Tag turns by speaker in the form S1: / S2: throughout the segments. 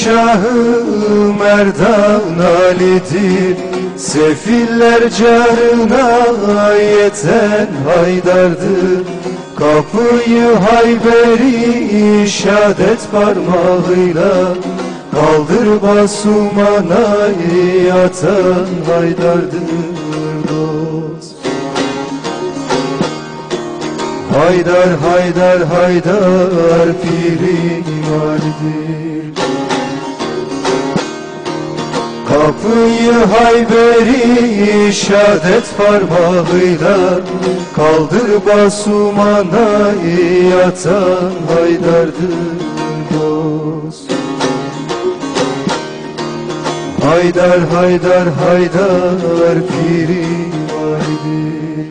S1: şahı Merdan Ali'dir. Sefiller carına yeten Haydar'dır. Kapıyı Hayberi şahadet parmağıyla kaldır basumana atan Haydar'dır dost. Haydar, Haydar, Haydar Piri Validir. Kapıyı Hayberi şahadet parmağıyla kaldır basumana atan Haydar'dır dost. Haydar, Haydar, Haydar Piri Validir.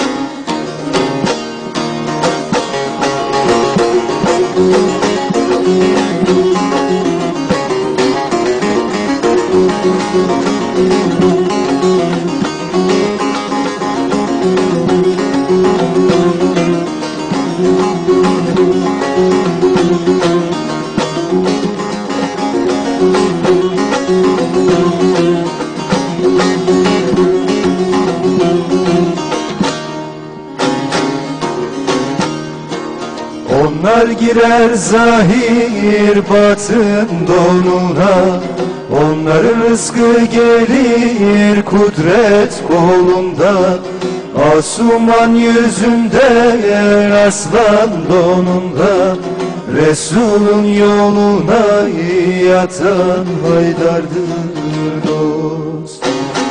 S1: Onlar girer zahir batın donuna, onların rızkı gelir kudret kolunda. Asuman yüzünde aslan donunda, Resul'ün yoluna yatan Haydar'dır dost.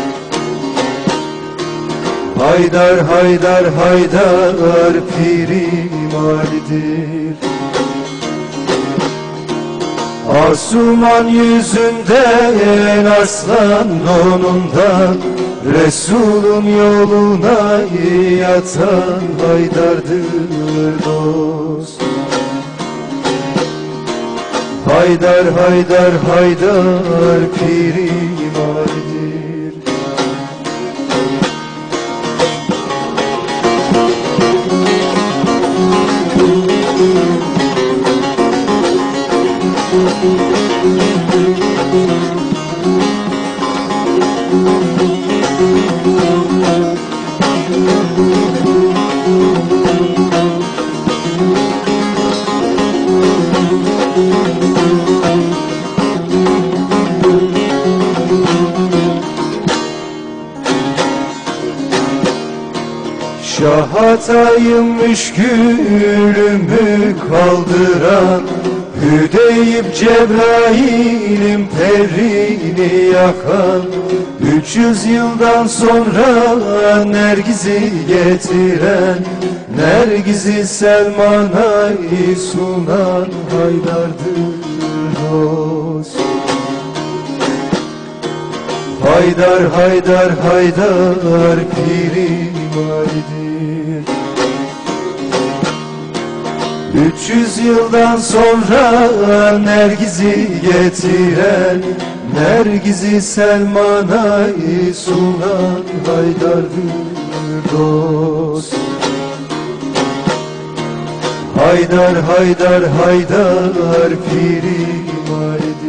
S1: Haydar, Haydar, Haydar Piri Validir. Asuman yüzünde aslan donunda, Resul'ün yoluna yatan Haydar'dır dost. Haydar, Haydar, Haydar Piri Validir. Şahatayım müşkülümü kaldıran, Hüdeyip Cebrail'im perini yakan, 300 yıldan sonra Nergiz'i getiren, Nergiz'i Selman'a sunan Haydar'dır dost. Haydar, Haydar, Haydar Piri Validir. 300 yıldan sonra Nergiz'i getiren, Nergiz'i Selman'a sunan Haydar'dır dost. Haydar, Haydar, Haydar Piri Validir.